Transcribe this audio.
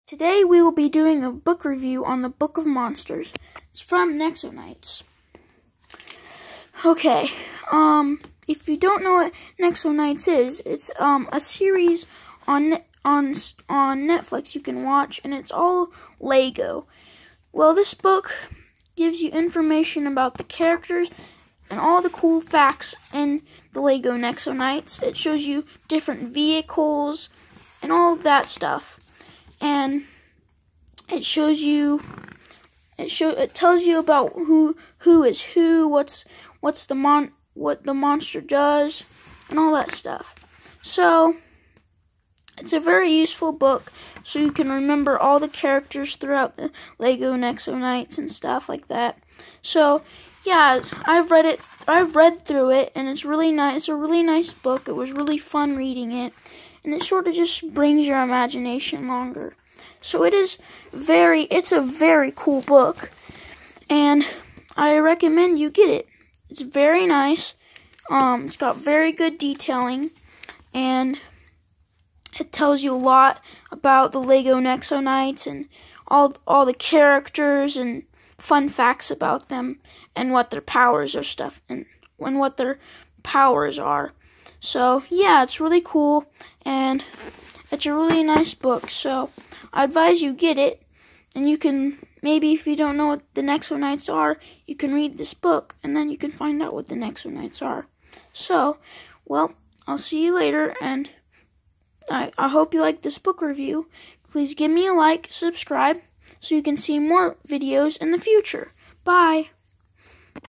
Today we will be doing a book review on the Book of Monsters. It's from Nexo Knights. Okay, if you don't know what Nexo Knights is, it's a series on Netflix you can watch, and it's all Lego. Well, this book gives you information about the characters and all the cool facts in the Lego Nexo Knights. It shows you different vehicles and all of that stuff. And it shows you, it tells you about who is who, what the monster does, and all that stuff. So it's a very useful book, so you can remember all the characters throughout the Lego Nexo Knights and stuff like that. So yeah, I've read through it, and it's really nice. It's a really nice book. It was really fun reading it, and it sort of just brings your imagination longer. So it's a very cool book, and I recommend you get it. It's very nice. It's got very good detailing, and it tells you a lot about the Lego Nexo Knights and all the characters and fun facts about them and what their powers are and what their powers are. So yeah, it's really cool, and it's a really nice book. So I advise you get it, and you can, maybe if you don't know what the Nexo Knights are, you can read this book, and then you can find out what the Nexo Knights are. So, well, I'll see you later, and I hope you like this book review. Please give me a like, subscribe, so you can see more videos in the future. Bye!